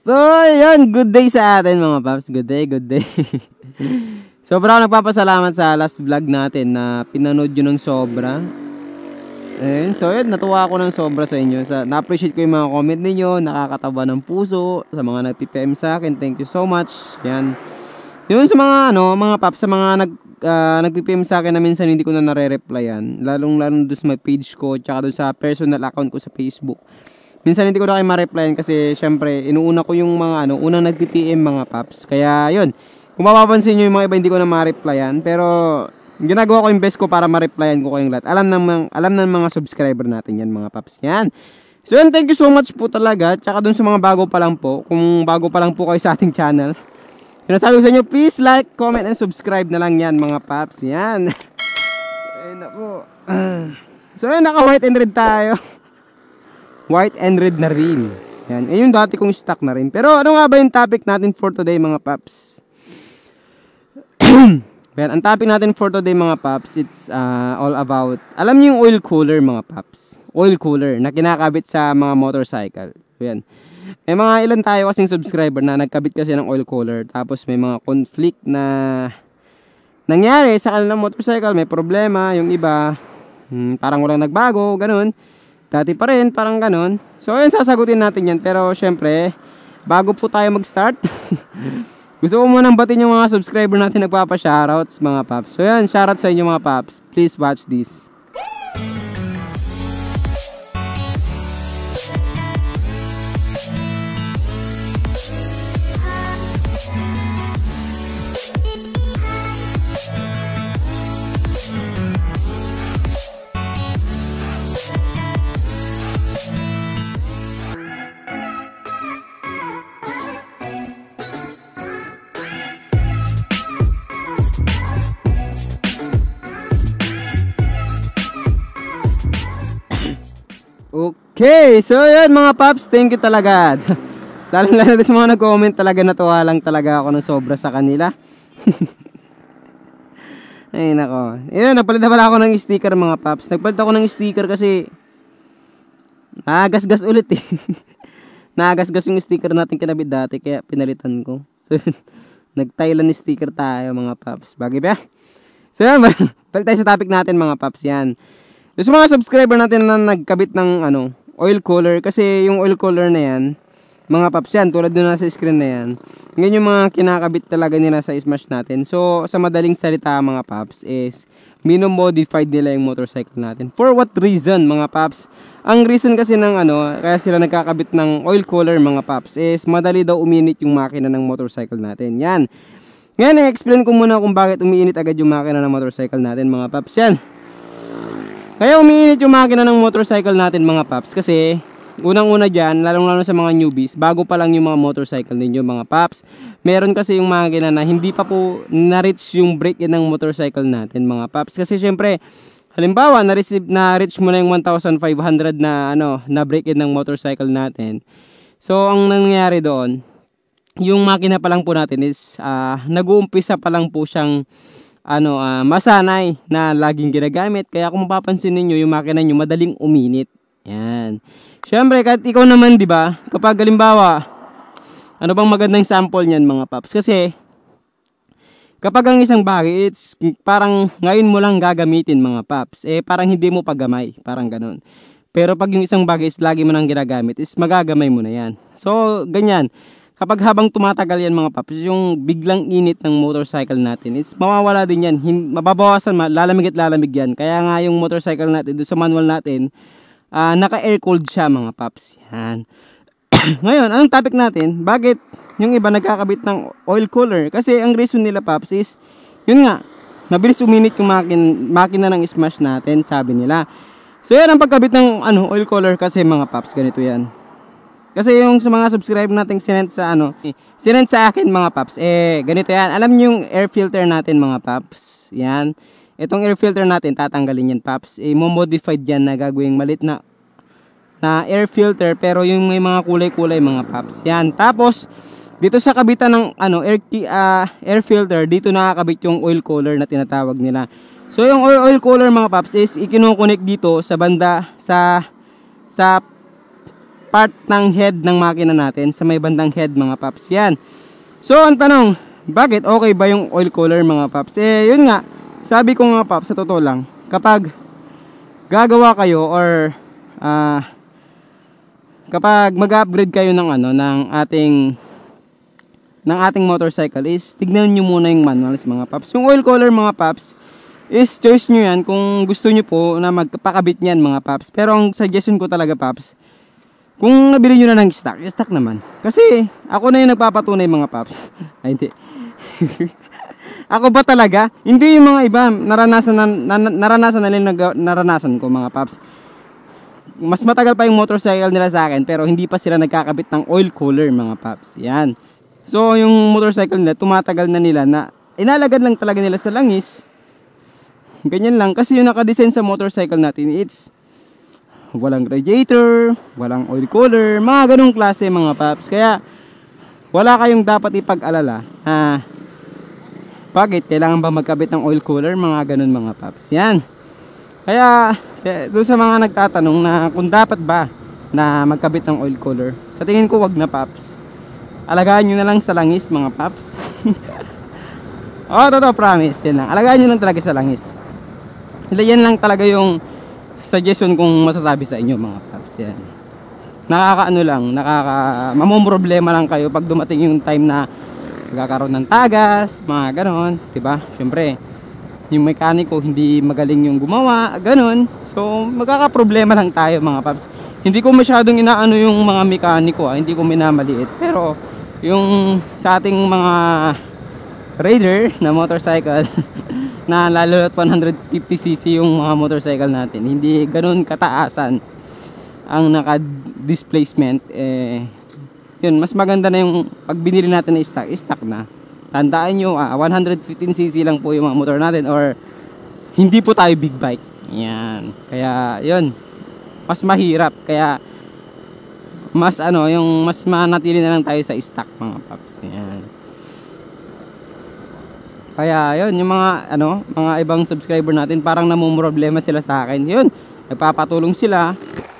So, yun, good day sa atin mga paps. Good day, good day. Sobra ako nagpapasalamat sa last vlog natin na pinanood yun ng sobra. Ayun, so yun, natuwa ako ng sobra sa inyo. Na-appreciate ko yung mga comment ninyo, nakakatawa ng puso, sa mga nag-PPM sa akin, thank you so much. Yan. Yun sa mga mga paps, sa mga nag-PPM sa akin na minsan hindi ko na nare-replyan. Lalong-lalong doon sa my page ko, tsaka doon sa personal account ko sa Facebook. Minsan hindi ko na kayo ma-replyan kasi syempre inuuna ko yung mga unang nag-PPM mga paps. Kaya yun, kung mapapansin nyo yung mga iba hindi ko na ma-replyan, pero ginagawa ko yung best ko para ma-replyan ko kayong lahat. Alam ng mga subscriber natin yan mga paps. Yan. So yun, thank you so much po talaga. Tsaka dun sa mga bago pa lang po, kung bago pa lang po kayo sa ating channel, sinasabi ko sa inyo, please like, comment, and subscribe na lang yan mga paps. Yan. Ayun ako. So yun, naka white and red tayo. White and red na rin. Yan. Yung dati kong stock na rin. Pero ano nga ba yung topic natin for today mga paps? Yan. Ang topic natin for today mga paps, it's all about, alam niyo yung oil cooler mga paps? Oil cooler na kinakabit sa mga motorcycle. Yan. May mga ilan tayo kasing subscriber na nagkabit kasi ng oil cooler. Tapos may mga conflict na nangyari sa kanilang motorcycle. May problema. Yung iba, parang walang nagbago. Ganun. Dati pa rin, parang ganun. So, yun, sasagutin natin yan. Pero, syempre, bago po tayo mag-start, gusto ko munang batin yung mga subscriber natin nagpapa-shoutouts, mga paps. So, yan, shoutout sa inyo, mga paps. Please watch this. Okay, so yan mga paps, thank you talaga. Lalo sa mga nag-comment talaga, natuwa lang talaga ako ng sobra sa kanila. Ay nako. Ayun, napalit na pala ako ng sticker mga paps. Nagpalit ako ng sticker kasi nagasgas ulit eh. Nagasgas yung sticker natin kinabit dati kaya pinalitan ko. So nag-Thailand sticker tayo mga paps. Bagay ba? So yan, balik tayo sa topic natin mga paps. Yan. So mga subscriber natin na nagkabit ng oil cooler, kasi yung oil cooler na yan mga paps, yan tulad na sa screen na yan, ngayon yung mga kinakabit talaga nila sa Smash natin. So sa madaling salita mga paps is minomodified nila yung motorcycle natin. For what reason mga paps? Ang reason kasi ng kaya sila nagkakabit ng oil cooler mga paps is madali daw uminit yung makina ng motorcycle natin. Yan. Ngayon i-explain ko muna kung bakit umiinit agad yung makina ng motorcycle natin mga paps. Yan. Kaya umiinit yung makina ng motorcycle natin mga paps kasi unang-una dyan, lalong-lalo sa mga newbies, bago pa lang yung mga motorcycle ninyo mga paps, meron kasi yung makina na hindi pa po na-reach yung break-in ng motorcycle natin mga paps. Kasi syempre, halimbawa, na-reach mo na yung 1,500 na na break-in ng motorcycle natin. So, ang nangyayari doon, yung makina pa lang po natin is nag-uumpisa pa lang po siyang masanay na laging ginagamit. Kaya kung mapapansin niyo yung makina niyo madaling uminit. Yan. Syempre kahit ikaw naman, 'di ba? Kapag halimbawa, ano bang magandang sample niyan mga paps? Kasi kapag ang isang bagay it's parang ngayon mo lang gagamitin mga paps, parang hindi mo pagamay, parang ganoon. Pero pag yung isang bagay is lagi mo nang ginagamit, is magagamay mo na 'yan. So, ganyan. Kapag habang tumatagal yan mga paps, yung biglang init ng motorcycle natin, it's mawawala din yan. Mababawasan, lalamig at lalamig yan. Kaya nga yung motorcycle natin, doon sa manual natin, naka-air cooled siya mga paps. Yan. Ngayon, anong topic natin? Bakit yung iba nagkakabit ng oil cooler? Kasi ang reason nila paps is, yun nga, mabilis uminit yung makina ng Smash natin, sabi nila. So yan ang pagkabit ng oil cooler kasi mga paps, ganito yan. Kasi yung sa mga subscribe nating sinend sa akin mga paps, ganito yan. Alam niyo yung air filter natin mga paps. Yan. Itong air filter natin, tatanggalin yan paps. Mo-modified yan na gagawing malit na air filter, pero yung may mga kulay-kulay mga paps. Yan. Tapos, dito sa kabitan ng air filter, dito nakakabit yung oil cooler na tinatawag nila. So yung oil cooler mga paps is ikinukunik dito sa banda sa part ng head ng makina natin, sa may bandang head mga paps. Yan. So ang tanong, bakit okay ba yung oil cooler mga paps? Yun nga, sabi ko nga paps, sa totoo lang, kapag gagawa kayo or kapag mag-upgrade kayo ng ating motorcycle is tignan nyo muna yung manuals mga paps. Yung oil cooler mga paps is choice nyo yan kung gusto nyo po na magpakabit nyan mga paps. Pero ang suggestion ko talaga paps, kung nabili nyo na ng stock naman. Kasi ako na yung nagpapatunay mga paps. Ay hindi. Ako ba talaga? Hindi yung mga iba naranasan ko mga paps. Mas matagal pa yung motorcycle nila sa akin pero hindi pa sila nagkakabit ng oil cooler mga paps. Yan. So yung motorcycle nila tumatagal na nila na inalagad lang talaga nila sa langis. Ganyan lang kasi yung naka-design sa motorcycle natin, it's walang radiator, walang oil cooler, mga ganong klase mga paps. Kaya wala kayong dapat ipag-alala. Bakit? Kailangan ba magkabit ng oil cooler? Mga ganon mga paps. Yan. Kaya doon sa mga nagtatanong na kung dapat ba na magkabit ng oil cooler, sa tingin ko wag na paps. Alagaan nyo na lang sa langis mga paps. Totoo, promise. Yan lang. Alagaan nyo lang talaga sa langis. Yan lang talaga yung suggestion kong masasabi sa inyo mga paps. Yan. Nakakaano lang, mamumroblema lang kayo pag dumating yung time na magkakaroon ng tagas, mga ganon, diba? Siyempre, yung mekaniko hindi magaling yung gumawa, ganon. So, magkakaproblema lang tayo mga paps. Hindi ko masyadong inaano yung mga mekaniko, hindi ko minamaliit. Pero, yung sa ating mga raider na motorcycle, na lalo at 150cc yung mga motorcycle natin, hindi ganon kataasan ang naka-displacement. Yun, mas maganda na yung pag binili natin na stock na. Tandaan nyo, 115cc lang po yung mga motor natin or hindi po tayo big bike. Yan. Kaya, yun. Mas mahirap. Kaya, mas yung mas manatili na lang tayo sa stock mga paps. Yan. Kaya, yun. Yung mga ibang subscriber natin, parang namumroblema sila sa akin. Yun. Nagpapatulong sila.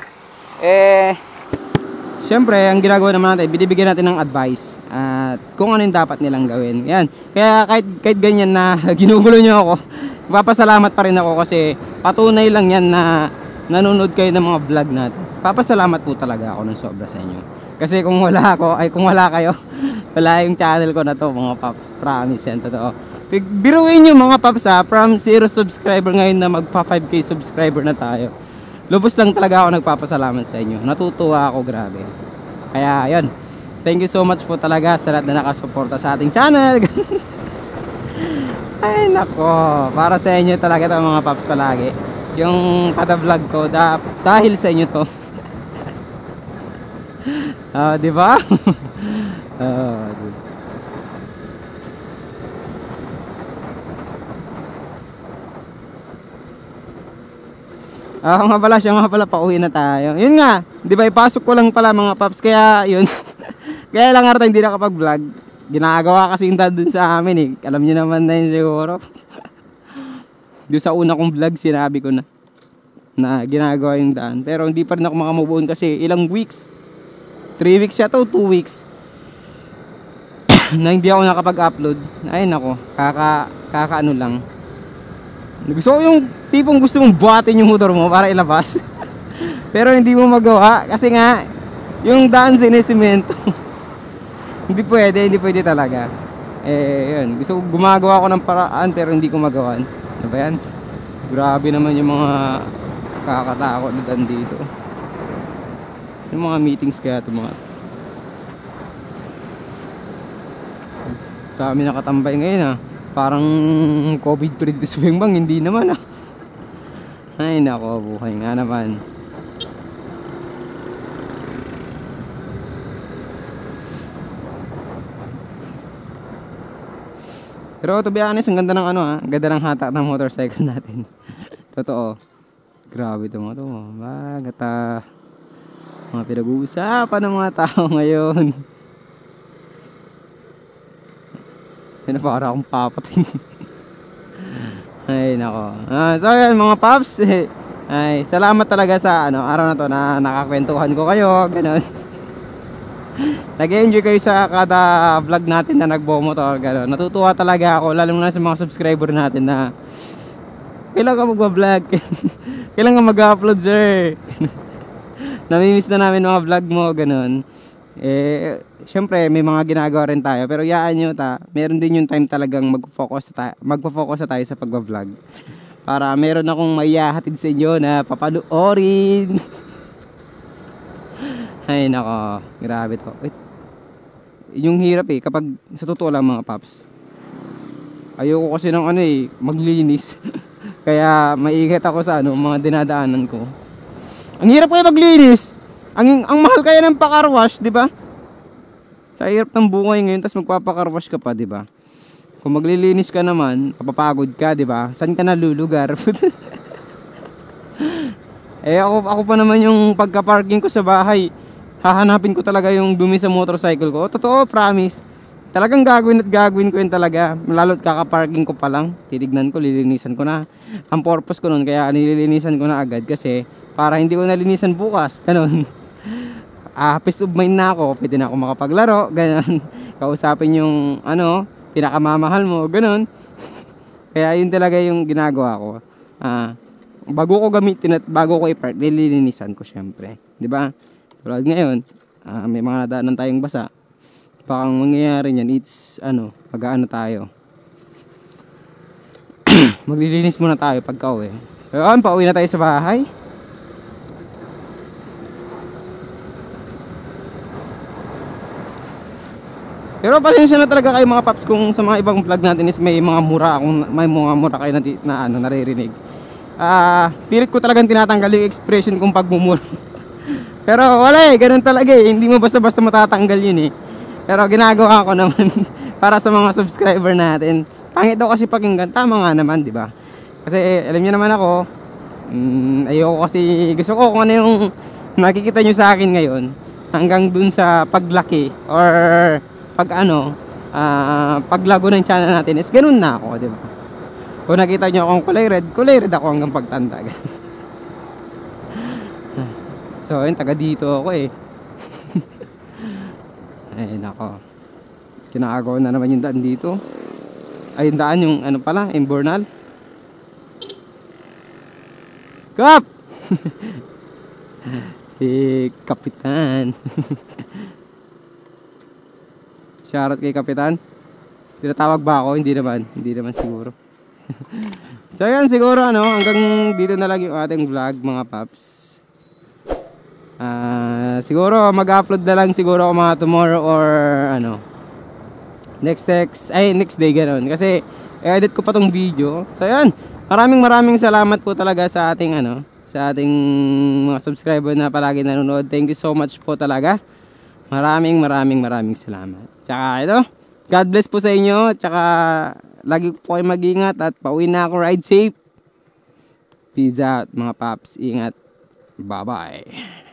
Siyempre, ang ginagawa naman natin, binibigyan natin ng advice at kung ano yung dapat nilang gawin. Yan. Kaya kahit ganyan na ginugulo nyo ako, papasalamat pa rin ako kasi patunay lang yan na nanonood kayo ng mga vlog natin. Papasalamat po talaga ako ng sobra sa inyo. Kasi kung wala kayo, wala yung channel ko na to mga paps. Promise yan, totoo. Biruin nyo mga paps from 0 subscriber ngayon na magpa 5k subscriber na tayo. Lubos lang talaga ako nagpapasalamat sa inyo. Natutuwa ako, grabe. Kaya, yun. Thank you so much po talaga sa lahat na nakasuporta sa ating channel. Ay, nako. Para sa inyo talaga ito mga paps palagi. Yung kada vlog ko, dahil sa inyo to. Diba? Diba? Siya nga pala, pauwi na tayo. Yun nga, di ba, ipasok ko lang pala mga paps, kaya yun. Kaya lang ata hindi nakapag-vlog. Ginagawa kasi yung dad dun sa amin Alam niyo naman na yun siguro. Doon sa una kong vlog, sinabi ko na ginagawa yung daan. Pero hindi pa rin ako makamove on kasi ilang weeks. 3 weeks yata o 2 weeks. Na hindi ako nakapag-upload. Ay nako, kakaano lang. Gusto ko yung tipong gusto mong buhatin yung motor mo para ilabas. Pero hindi mo magawa kasi nga yung daan sinisemento. hindi pwede talaga. Yun, gusto ko gumagawa ko ng paraan pero hindi ko magawa. Ano ba yan? Grabe naman yung mga kakatakot na daan dito. Yung mga meetings kaya ito mga dami nakatambay ngayon Parang COVID predicts bang hindi naman Ay nako, buhay nga naman. Pero to be honest, ang ganda ng ang ganda ng hatak ng motorcycle natin. Totoo. Grabe ito mga to. Mga pinag-uusapan ng mga tao ngayon. Yan para akong papatay. Ay nako. So yan mga paps, Ay, salamat talaga sa araw na to na nakakwentuhan ko kayo, ganun. Nag-enjoy kayo sa kada vlog natin na nagbo-motor, ganun. Natutuwa talaga ako, lalo na sa mga subscriber natin na kailan ka magba-vlog? Kailan ka mag-upload, sir? Namimiss na namin mga vlog mo, ganun. Eh, syempre may mga ginagawa rin tayo, pero yaan nyo meron din yung time talagang magfocus na tayo sa pagba-vlog. Para meron akong maihahatid sa inyo na papanoorin. Ay nako, grabe to. Yung hirap kapag sa totoo lang mga paps. Ayoko kasi ng maglinis. Kaya maiingat ako sa mga dinadaanan ko. Ang hirap kaya maglinis. Ang mahal kaya ng pakarwash, di ba? Sa hirap ng buhay ngayon, tas magpapakarwash ka pa, di ba? Kung maglilinis ka naman, papapagod ka, di ba? Saan ka nalulugar? Ako pa naman yung pagka-parking ko sa bahay, hahanapin ko talaga yung dumi sa motorcycle ko. Totoo, promise. Talagang gagawin ko yun talaga. Lalo't kaka-parking ko pa lang. Titignan ko, lilinisan ko na. Ang purpose ko nun, kaya nililinisan ko na agad kasi para hindi ko nalinisan bukas. Ganun. Peace of mind na ako. Pwede na ako makapaglaro. Ganun. Kausapin yung pinakamamahal mo. Ganun. Kaya yun talaga yung ginagawa ko. Bago ko gamitin at bago ko i-park, nililinisan ko syempre. Diba? Tulad ngayon, may mga nadaanan tayong basa. Baka ang mangyayari niyan, it's pag-aano tayo. Maglilinis muna tayo pagka uwi. So yun, pauwi na tayo sa bahay. Pero pasensya na talaga kayo mga paps kung sa mga ibang vlog natin is may mga mura kayo na naririnig. Pilit ko talagang tinatanggal yung expression kong pagmumura. Pero wala ganun talaga hindi mo basta-basta matatanggal yun Pero ginagawa ko naman para sa mga subscriber natin. Pangit daw kasi pakinggan, tama nga naman, di ba? Kasi alam niyo naman ako, ayoko kasi gusto ko kung ano yung nakikita niyo sa akin ngayon hanggang dun sa paglaki or paglago ng channel natin is ganun na ako, di ba? Kung nakita nyo akong kulay red ako hanggang pagtanda. So yun, taga dito ako ay nako, kinakagawa na naman yung daan dito. Ay yung daan yung Imbornal Kap. Si Kapitan. Shoutout kay Kapitan. Tinatawag ba ako? Hindi naman siguro. So yan siguro hanggang dito na lang yung ating vlog mga paps. Siguro mag-upload na lang siguro ako mga tomorrow or next day ganun. Kasi edit ko pa tong video. So yan, maraming salamat po talaga sa ating sa ating mga subscriber na palagi nanonood. Thank you so much po talaga. Maraming salamat. Tsaka ito, God bless po sa inyo. Tsaka lagi po kayo mag-ingat at pauwi na ako. Ride safe. Peace out mga paps. Ingat. Bye bye.